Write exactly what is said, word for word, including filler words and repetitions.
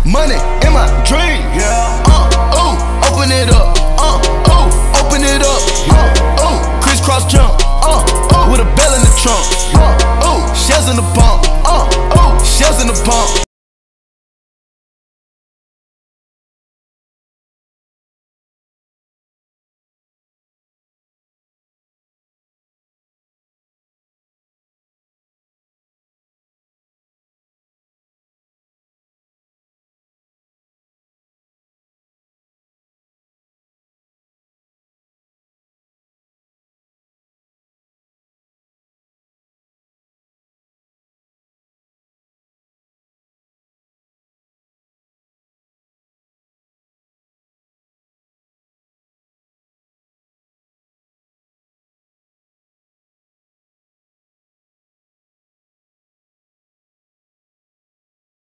money in my dream. Yeah. Uh, ooh, open it up. Uh, ooh, open it up. Uh, ooh, crisscross jump. Uh, ooh, with a bell in the trunk. Uh, ooh, shells in the pump. Uh, ooh, shells in the pump.